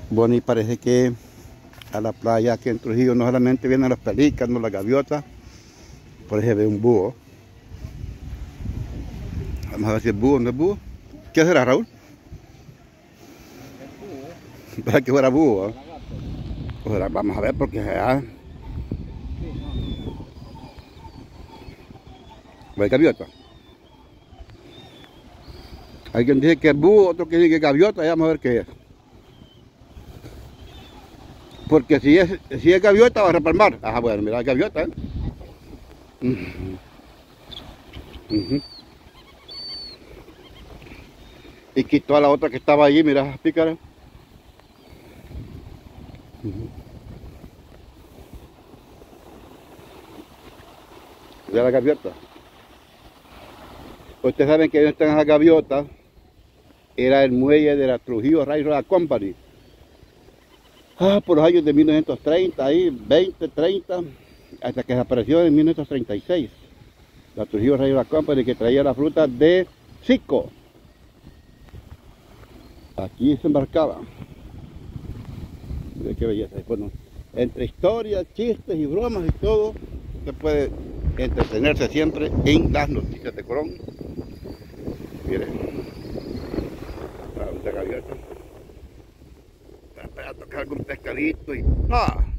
Bueno, y parece que a la playa aquí en Trujillo no solamente vienen los pelícanos, las gaviotas, por ahí se ve un búho. Vamos a ver si es búho o no es búho. ¿Qué será, Raúl? Para que fuera búho. Pues vamos a ver porque allá hay gaviota. Alguien dice que es búho, otro que dice que es gaviota, ya vamos a ver qué es. Porque si es gaviota va a repalmar. Ajá, bueno, mira, es gaviota, ¿eh? Y quitó a la otra que estaba allí, mira, pícara. De la gaviota. Ustedes saben que donde están esas gaviotas era el muelle de la Trujillo Railroad Company. Por los años de 1930, ahí, 20, 30, hasta que desapareció en 1936. La Trujillo Railroad Company que traía la fruta de Zico. Aquí se embarcaba. Mira qué belleza. Bueno, entre historias, chistes y bromas y todo, se puede entretenerse siempre en las noticias de Colón. Miren, la gaviota. Está esperando que algún pescadito y ¡ah!